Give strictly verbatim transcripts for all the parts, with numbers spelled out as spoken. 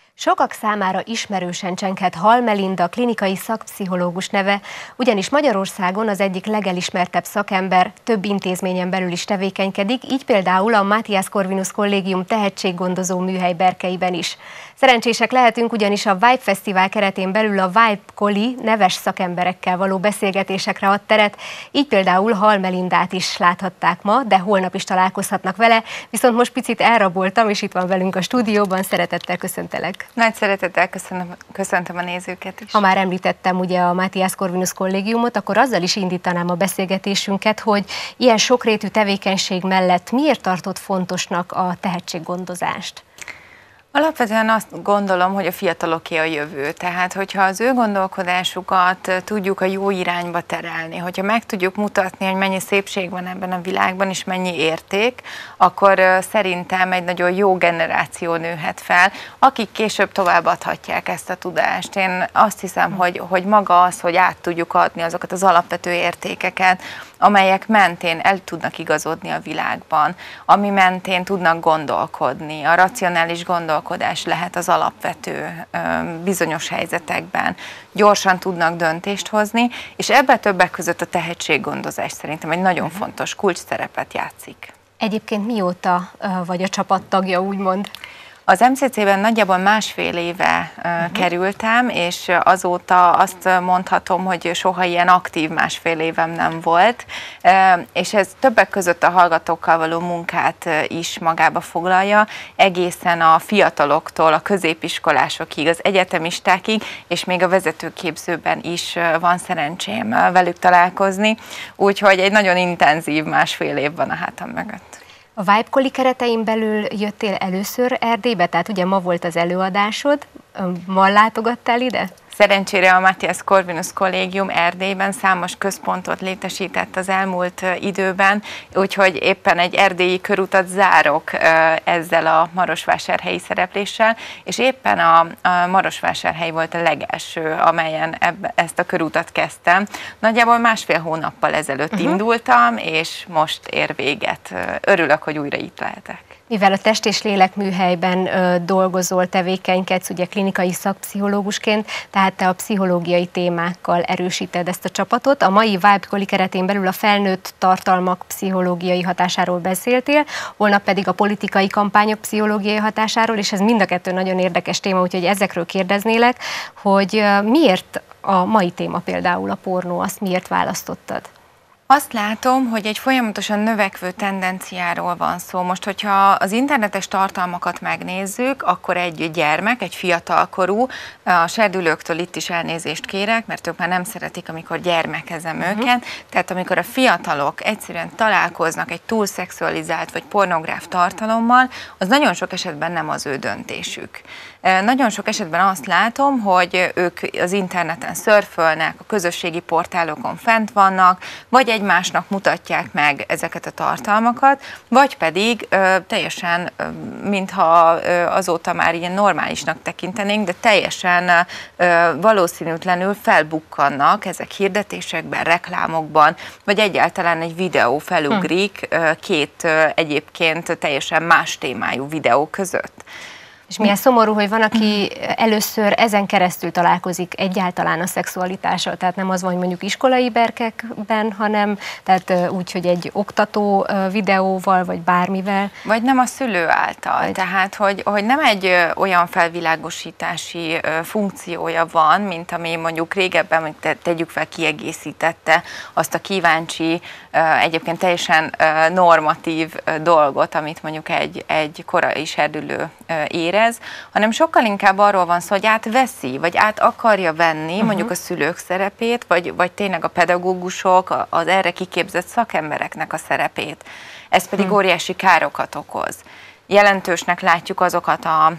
Sokak számára ismerősen csenghet Hall Melinda klinikai szakpszichológus neve, ugyanis Magyarországon az egyik legelismertebb szakember, több intézményen belül is tevékenykedik, így például a Matthias Corvinus Kollégium tehetséggondozó műhely berkeiben is. Szerencsések lehetünk, ugyanis a Vibe Fesztivál keretén belül a Vibe Koli neves szakemberekkel való beszélgetésekre ad teret, így például Hall Melindát is láthatták ma, de holnap is találkozhatnak vele, viszont most picit elraboltam, és itt van velünk a stúdióban, szeretettel köszöntelek. Nagy szeretettel köszönöm, köszöntöm a nézőket is. Ha már említettem ugye a Matthias Corvinus Kollégiumot, akkor azzal is indítanám a beszélgetésünket, hogy ilyen sokrétű tevékenység mellett miért tartott fontosnak a tehetséggondozást? Alapvetően azt gondolom, hogy a fiataloké a jövő. Tehát, hogyha az ő gondolkodásukat tudjuk a jó irányba terelni, hogyha meg tudjuk mutatni, hogy mennyi szépség van ebben a világban, és mennyi érték, akkor szerintem egy nagyon jó generáció nőhet fel, akik később továbbadhatják ezt a tudást. Én azt hiszem, hogy, hogy maga az, hogy át tudjuk adni azokat az alapvető értékeket, amelyek mentén el tudnak igazodni a világban, ami mentén tudnak gondolkodni, a racionális gondolkodás lehet az alapvető bizonyos helyzetekben, gyorsan tudnak döntést hozni, és ebben többek között a tehetséggondozás szerintem egy nagyon fontos kulcsszerepet játszik. Egyébként mióta vagy a csapattagja, úgymond? Az em cé cé-ben nagyjából másfél éve uh, uh-huh. kerültem, és azóta azt mondhatom, hogy soha ilyen aktív másfél évem nem volt, uh, és ez többek között a hallgatókkal való munkát uh, is magába foglalja, egészen a fiataloktól a középiskolásokig, az egyetemistákig, és még a vezetőképzőben is uh, van szerencsém uh, velük találkozni, úgyhogy egy nagyon intenzív másfél év van a hátam mögött. A Vibe Koli keretein belül jöttél először Erdélybe, tehát ugye ma volt az előadásod, ma látogattál ide? Szerencsére a Matthias Corvinus Kollégium Erdélyben számos központot létesített az elmúlt időben, úgyhogy éppen egy erdélyi körutat zárok ezzel a marosvásárhelyi szerepléssel, és éppen a, a Marosvásárhely volt a legelső, amelyen ebbe, ezt a körutat kezdtem. Nagyjából másfél hónappal ezelőtt uh-huh. indultam, és most ér véget. Örülök, hogy újra itt lehetek. Mivel a Test és Lélek műhelyben ö, dolgozol, tevékenykedsz, ugye klinikai szakpszichológusként, tehát te a pszichológiai témákkal erősíted ezt a csapatot. A mai Vibe Koli keretén belül a felnőtt tartalmak pszichológiai hatásáról beszéltél, holnap pedig a politikai kampányok pszichológiai hatásáról, és ez mind a kettő nagyon érdekes téma, úgyhogy ezekről kérdeznélek, hogy ö, miért a mai téma például a pornó, azt miért választottad? Azt látom, hogy egy folyamatosan növekvő tendenciáról van szó. Most, hogyha az internetes tartalmakat megnézzük, akkor egy gyermek, egy fiatalkorú, a serdülőktől itt is elnézést kérek, mert ők már nem szeretik, amikor gyermekezem uh-huh. őket, tehát amikor a fiatalok egyszerűen találkoznak egy túlszexualizált vagy pornográf tartalommal, az nagyon sok esetben nem az ő döntésük. Nagyon sok esetben azt látom, hogy ők az interneten szörfölnek, a közösségi portálokon fent vannak, vagy egymásnak mutatják meg ezeket a tartalmakat, vagy pedig ö, teljesen, ö, mintha ö, azóta már ilyen normálisnak tekintenénk, de teljesen ö, valószínűtlenül felbukkannak ezek hirdetésekben, reklámokban, vagy egyáltalán egy videó felugrik ö, két ö, egyébként teljesen más témájú videó között. És milyen szomorú, hogy van, aki először ezen keresztül találkozik egyáltalán a szexualitással, tehát nem az van, hogy mondjuk iskolai berkekben, hanem tehát úgy, hogy egy oktató videóval, vagy bármivel. Vagy nem a szülő által, vagy... tehát hogy, hogy nem egy olyan felvilágosítási funkciója van, mint ami mondjuk régebben, hogy tegyük fel, kiegészítette azt a kíváncsi, egyébként teljesen normatív dolgot, amit mondjuk egy, egy korai serdülő érez, hanem sokkal inkább arról van szó, hogy átveszi, vagy át akarja venni uh-huh. mondjuk a szülők szerepét, vagy, vagy tényleg a pedagógusok, az erre kiképzett szakembereknek a szerepét. Ez pedig uh-huh. óriási károkat okoz. Jelentősnek látjuk azokat a,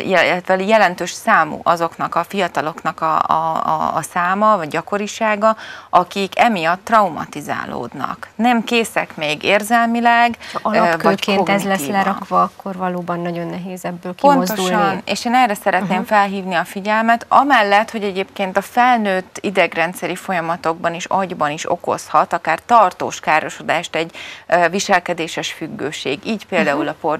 jelentős számú azoknak a fiataloknak a, a, a száma, vagy gyakorisága, akik emiatt traumatizálódnak. Nem készek még érzelmileg, alapkőként ez lesz lerakva, akkor valóban nagyon nehéz ebből kimozdulni. Pontosan, és én erre szeretném uh-huh. felhívni a figyelmet, amellett, hogy egyébként a felnőtt idegrendszeri folyamatokban is, agyban is okozhat, akár tartós károsodást egy viselkedéses függőség, így például uh-huh. a pornófüggőség,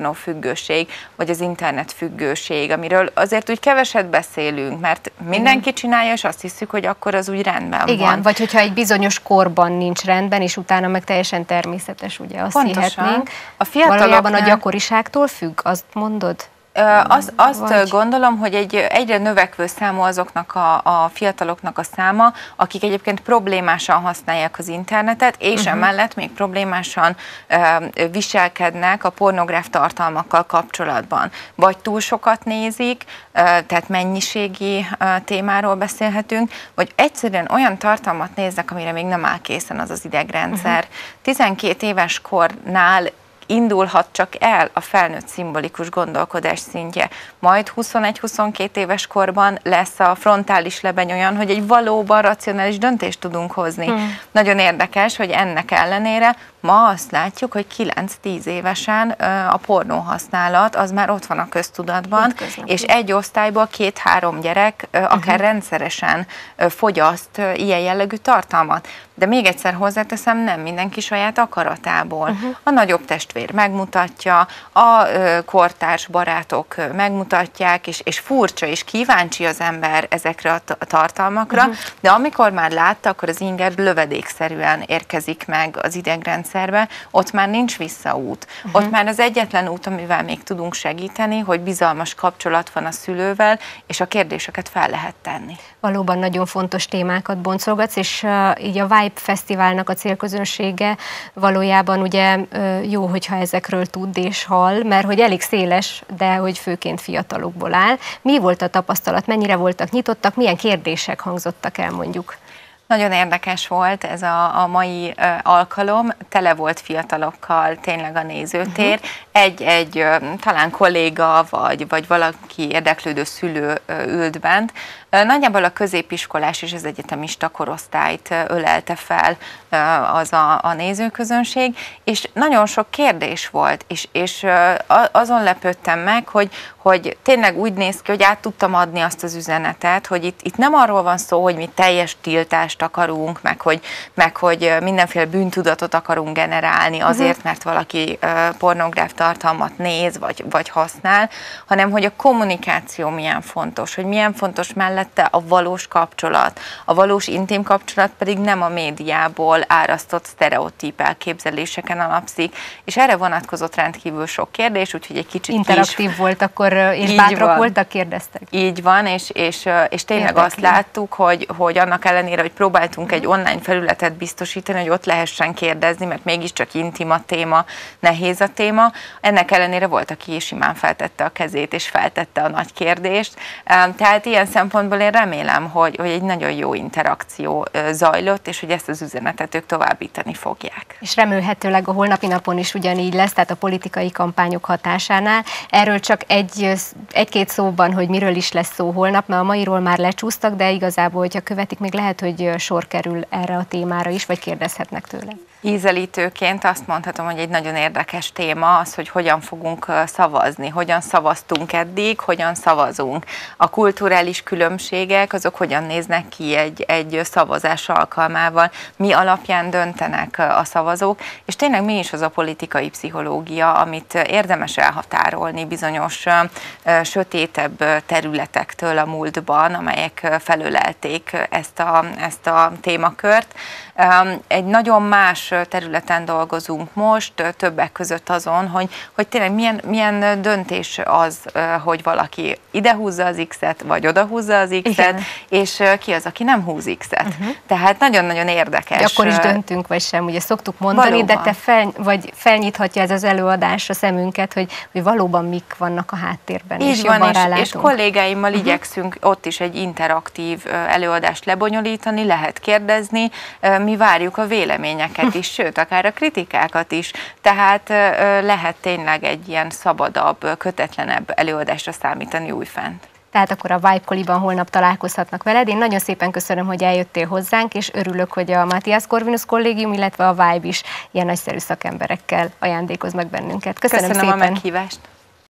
függőség, vagy az internet függőség, amiről azért úgy keveset beszélünk, mert mindenki csinálja, és azt hiszük, hogy akkor az úgy rendben Igen, van. vagy hogyha egy bizonyos korban nincs rendben, és utána meg teljesen természetes, ugye azt Pontosan. hihetnénk. A fiataloknál... Valójában a gyakoriságtól függ, azt mondod? Azt, azt Vagy... gondolom, hogy egy egyre növekvő számú azoknak a, a fiataloknak a száma, akik egyébként problémásan használják az internetet, és uh-huh. emellett még problémásan uh, viselkednek a pornográf tartalmakkal kapcsolatban. Vagy túl sokat nézik, uh, tehát mennyiségi uh, témáról beszélhetünk, vagy egyszerűen olyan tartalmat néznek, amire még nem áll készen az az idegrendszer. Uh-huh. tizenkét éves kornál indulhat csak el a felnőtt szimbolikus gondolkodás szintje. Majd huszonegy-huszonkettő éves korban lesz a frontális lebeny olyan, hogy egy valóban racionális döntést tudunk hozni. Hmm. Nagyon érdekes, hogy ennek ellenére ma azt látjuk, hogy kilenc-tíz évesen a pornó használat az már ott van a köztudatban, és egy osztályból két-három gyerek akár uh-huh. rendszeresen fogyaszt ilyen jellegű tartalmat. De még egyszer hozzáteszem, nem mindenki saját akaratából. Uh-huh. A nagyobb testvér megmutatja, a kortárs barátok megmutatják, és, és furcsa és kíváncsi az ember ezekre a tartalmakra, uh-huh. de amikor már látta, akkor az inger lövedékszerűen érkezik meg az idegrendszerbe, ott már nincs visszaút. Uh-huh. Ott már az egyetlen út, amivel még tudunk segíteni, hogy bizalmas kapcsolat van a szülővel, és a kérdéseket fel lehet tenni. Valóban nagyon fontos témákat boncolgatsz, és uh, így a Vibe Fesztiválnak a célközönsége valójában ugye uh, jó, hogyha ezekről tud és hall, mert hogy elég széles, de hogy főként fiatalokból áll. Mi volt a tapasztalat, mennyire voltak nyitottak, milyen kérdések hangzottak el mondjuk? Nagyon érdekes volt ez a, a mai uh, alkalom, tele volt fiatalokkal tényleg a nézőtér, uh-huh. egy-egy uh, talán kolléga vagy, vagy valaki érdeklődő szülő uh, ült bent. Uh, nagyjából a középiskolás és az egyetemista korosztályt uh, ölelte fel uh, az a, a nézőközönség, és nagyon sok kérdés volt, és, és uh, azon lepődtem meg, hogy, hogy tényleg úgy néz ki, hogy át tudtam adni azt az üzenetet, hogy itt, itt nem arról van szó, hogy mi teljes tiltást akarunk, meg hogy, meg hogy mindenféle bűntudatot akarunk generálni azért, mert valaki uh, pornográf tartalmat néz, vagy, vagy használ, hanem hogy a kommunikáció milyen fontos, hogy milyen fontos mellette a valós kapcsolat. A valós intim kapcsolat pedig nem a médiából árasztott sztereotíp elképzeléseken alapszik, és erre vonatkozott rendkívül sok kérdés, úgyhogy egy kicsit interaktív is... volt akkor, és így bátrak van. Voltak, kérdeztek. Így van, és, és, és tényleg Érdekli. Azt láttuk, hogy, hogy annak ellenére, hogy próbáltunk egy online felületet biztosítani, hogy ott lehessen kérdezni, mert mégiscsak intim a téma, nehéz a téma. Ennek ellenére volt, aki simán feltette a kezét, és feltette a nagy kérdést. Tehát ilyen szempontból én remélem, hogy, hogy egy nagyon jó interakció zajlott, és hogy ezt az üzenetet ők továbbítani fogják. És remélhetőleg a holnapi napon is ugyanígy lesz, tehát a politikai kampányok hatásánál. Erről csak egy, egy-két szóban, hogy miről is lesz szó holnap, mert a mairól már lecsúsztak, de igazából, hogyha követik, még lehet, hogy sor kerül erre a témára is, vagy kérdezhetnek tőle. Ízelítőként azt mondhatom, hogy egy nagyon érdekes téma az, hogy hogyan fogunk szavazni, hogyan szavaztunk eddig, hogyan szavazunk. A kulturális különbségek, azok hogyan néznek ki egy, egy szavazás alkalmával, mi alapján döntenek a szavazók, és tényleg mi is az a politikai pszichológia, amit érdemes elhatárolni bizonyos sötétebb területektől a múltban, amelyek felölelték ezt a, ezt a témakört. Egy nagyon más területen dolgozunk most, többek között azon, hogy, hogy tényleg milyen, milyen döntés az, hogy valaki idehúzza az X-et, vagy odahúzza az X-et, és ki az, aki nem húz X-et. Uh-huh. Tehát nagyon-nagyon érdekes. De akkor is döntünk, vagy sem, ugye szoktuk mondani, valóban. De te fel, vagy felnyithatja ez az előadás a szemünket, hogy, hogy valóban mik vannak a háttérben. Így és van, és, és kollégáimmal uh-huh. igyekszünk ott is egy interaktív előadást lebonyolítani, lehet kérdezni, mi várjuk a véleményeket is, sőt, akár a kritikákat is, tehát lehet tényleg egy ilyen szabadabb, kötetlenebb előadásra számítani újfent. Tehát akkor a Vibe Koliban holnap találkozhatnak veled. Én nagyon szépen köszönöm, hogy eljöttél hozzánk, és örülök, hogy a Matthias Corvinus Kollégium, illetve a Vibe is ilyen nagyszerű szakemberekkel ajándékoz meg bennünket. Köszönöm, köszönöm szépen. a meghívást.